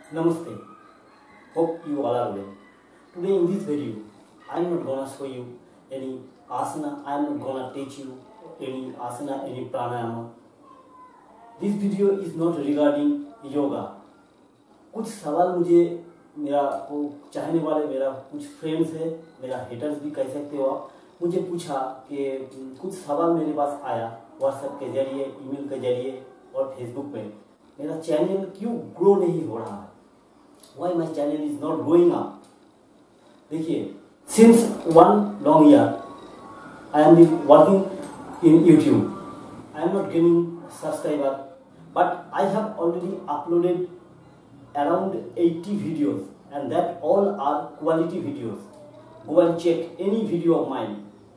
Namaste. Hope you all are well. Today in this video, I am not gonna show you any asana. I am not gonna teach you any asana, any pranayama. This video is not regarding yoga. कुछ सवाल मुझे मेरा को चाहने वाले मेरा कुछ friends है, मेरा हेटर्स भी कह सकते हो आप, मुझे पूछा कि कुछ सवाल मेरे पास आया व्हाट्सएप के जरिए, ईमेल के जरिए और फेसबुक पे, मेरा चैनल क्यों ग्रो नहीं हो रहा है, why my channel is not growing up. देखिए, since 1 long year I am working in YouTube. I am not gaining subscriber, but I have already uploaded around 80 videos and that all are quality videos. Go and check any video of mine.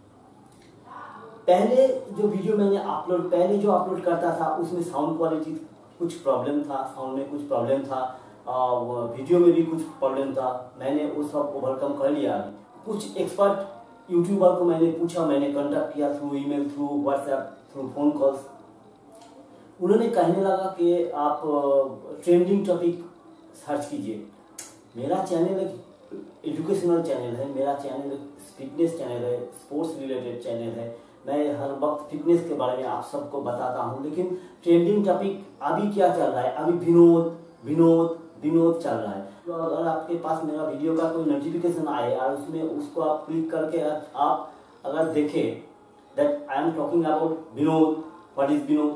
पहले जो video मैंने upload करता था उसमें sound quality कुछ problem था, sound में कुछ प्रॉब्लम था, वीडियो में भी कुछ प्रॉब्लम था। मैंने वो सब ओवरकम कर लिया। कुछ एक्सपर्ट यूट्यूबर को मैंने पूछा, मैंने कांटेक्ट किया through email, through WhatsApp, through phone calls. उन्होंने कहने लगा कि आप ट्रेंडिंग टॉपिक सर्च कीजिए। मेरा चैनल एक एजुकेशनल चैनल है, मेरा चैनल एक फिटनेस चैनल है, स्पोर्ट्स रिलेटेड चैनल है। मैं हर वक्त फिटनेस के बारे में आप सबको बताता हूँ, लेकिन ट्रेंडिंग टॉपिक अभी क्या चल रहा है? अभी विनोद चल रहा है। तो अगर आपके पास मेरा वीडियो का कोई नोटिफिकेशन आए और उसमें उसको आप क्लिक करके आप अगर देखें that I am talking about Vinod, what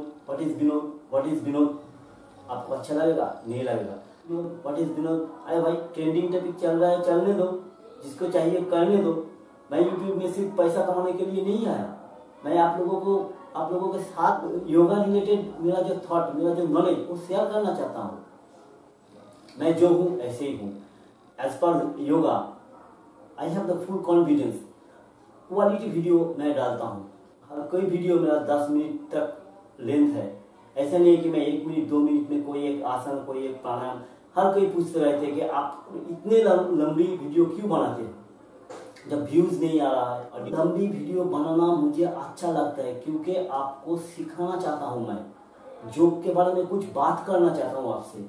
is Vinod, आपको अच्छा लगेगा? नहीं लगेगा। What is Vinod? अरे भाई, ट्रेंडिंग टॉपिक चल रहा है, चलने दो, जिसको चाहिए करने दो। मैं यूट्यूब में सिर्फ पैसा कमाने के लिए नहीं आया। मैं आप लोगों के साथ योगा रिलेटेड मेरा जो थॉट, मेरा जो नॉलेज वो शेयर करना चाहता हूँ। मैं जो हूँ ऐसे ही हूँ। As per yoga I have the full confidence. Quality video मैं डालता हूँ। हर कोई वीडियो मेरा 10 मिनट तक लेंथ है। ऐसा नहीं है कि मैं 1 मिनट 2 मिनट में कोई एक आसन, कोई एक प्राणायाम। हर कोई पूछते रहते हैं कि आप इतने लंबी वीडियो क्यों बनाते हैं जब व्यूज नहीं आ रहा है। और लंबी वीडियो बनाना मुझे अच्छा लगता है क्योंकि आपको सिखाना चाहता हूं, मैं योग के बारे में कुछ बात करना चाहता हूं आपसे।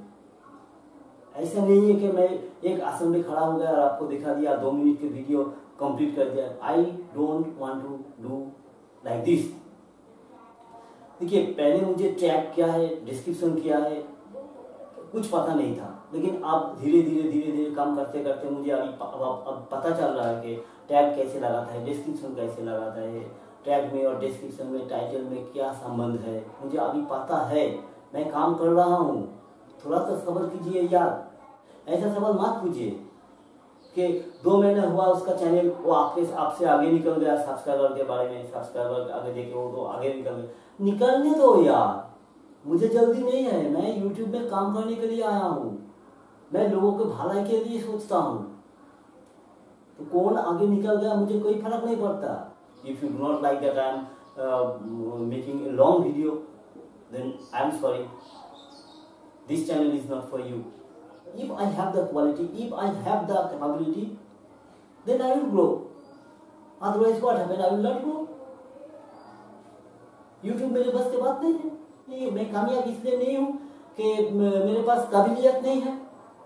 ऐसा नहीं है कि मैं एक आसन में खड़ा हो गया और आपको दिखा दिया, 2 मिनट की वीडियो कंप्लीट कर दिया। I don't want to do like this. देखिए, पहले मुझे टैग क्या है, डिस्क्रिप्शन क्या है, कुछ पता नहीं था, लेकिन अब धीरे धीरे काम करते करते मुझे अब पता चल रहा है कि टैग कैसे लगाता है, डिस्क्रिप्शन कैसे लगाता है, टैग में और डिस्क्रिप्शन में, टाइटल में क्या संबंध है, मुझे अभी पता है। मैं काम कर रहा हूँ, थोड़ा तो सब्र कीजिए यार। ऐसा सवाल मत पूछिए कि 2 महीने हुआ उसका चैनल, वो आपसे आगे निकल गया सब्सक्राइबर के बारे में, सब्सक्राइबर आगे देखे वो तो आगे निकल गया। निकलने दो यार, मुझे जल्दी नहीं है। मैं यूट्यूब में काम करने के लिए आया हूँ, मैं लोगों के भलाई के लिए सोचता हूँ। तो कौन आगे निकल गया मुझे कोई फर्क नहीं पड़ता। If you do not like that I am making a long video, then I am sorry, this channel is not for you. If I have the quality, if I have the capability, then I will grow. Otherwise, what happen? I will not grow. YouTube मेरे बस की बात नहीं है। नहीं, मैं कामयाब इसलिए नहीं हूँ कि मेरे पास काबिलियत नहीं है।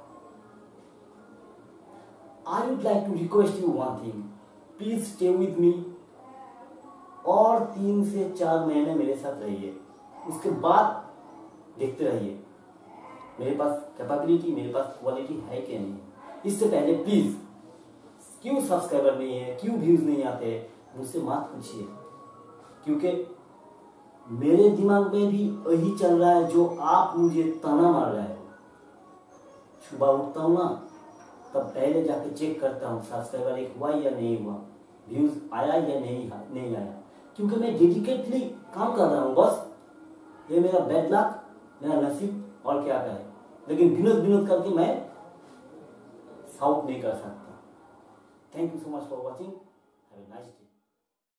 I would like to request you one thing. Please stay with me और 3 से 4 महीने मेरे साथ रहिए। उसके बाद देखते रहिए मेरे पास कैपेबिलिटी, मेरे पास क्वालिटी है कि नहीं। इससे पहले प्लीज, क्यों सब्सक्राइबर नहीं है, क्यों व्यूज नहीं आते, मुझसे मत पूछिए, क्योंकि मेरे दिमाग में भी वही चल रहा है जो आप मुझे ताना मार रहे हो। सुबह उठता हूँ ना, तब पहले जाके चेक करता हूँ सब्सक्राइबर एक हुआ या नहीं हुआ, व्यूज आया या नहीं आया, क्योंकि मैं डेडिकेटली काम कर रहा हूँ। बस ये मेरा बैड लक, मेरा नसीब, और क्या कहे। लेकिन विनोद करके मैं साउट नहीं कर सकता। Thank you so much for watching. Have a nice day.